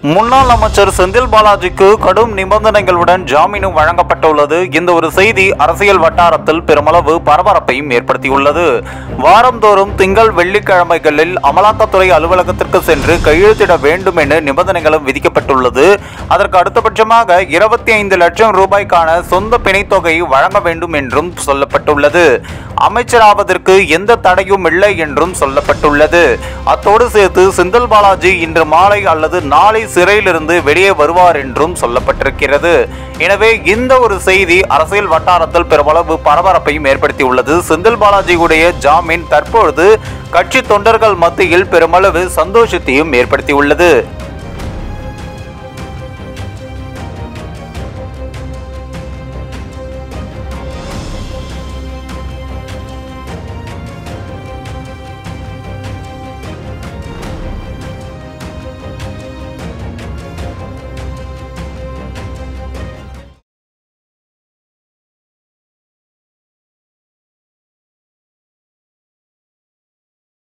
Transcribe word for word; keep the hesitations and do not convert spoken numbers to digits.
முன்னாள் அமைச்சர் செந்தில் பாலாஜிக்கு கடும் நிபந்தனைகளுடன் ஜாமீனும் வழங்கப்பட்டுள்ளது. இந்த ஒரு செய்தி அரசியல் வட்டாரத்தில் பெருமளவு பரபரப்பையும் ஏற்படுத்தியுள்ளது. வாரந்தோறும் திங்கள் வெள்ளிக்கிழமைகளில் அமலாக்கத்துறை அலுவலகத்திற்கு சென்று கையெழுத்திட வேண்டும் என நிபந்தனைகளும் விதிக்கப்பட்டுள்ளது. அதற்கு அடுத்தபட்சமாக இருபத்தி ஐந்து லட்சம் ரூபாய்க்கான சொந்த பிணைத்தொகை வழங்க வேண்டும் என்றும் சொல்லப்பட்டுள்ளது. அமைச்சராவதற்கு எந்த தடையும் இல்லை என்றும் சொல்லப்பட்டுள்ளது. அத்தோடு சேர்த்து செந்தில் பாலாஜி இன்று மாலை அல்லது நாளை சிறையிலிருந்து வெளியே வருவார் என்றும் சொல்லப்பட்டிருக்கிறது. எனவே இந்த ஒரு செய்தி அரசியல் வட்டாரத்தில் பெருமளவு பரபரப்பையும் ஏற்படுத்தியுள்ளது. செந்தில் பாலாஜியுடைய ஜாமீன் தற்பொழுது கட்சி தொண்டர்கள் மத்தியில் பெருமளவு சந்தோஷத்தையும் ஏற்படுத்தியுள்ளது.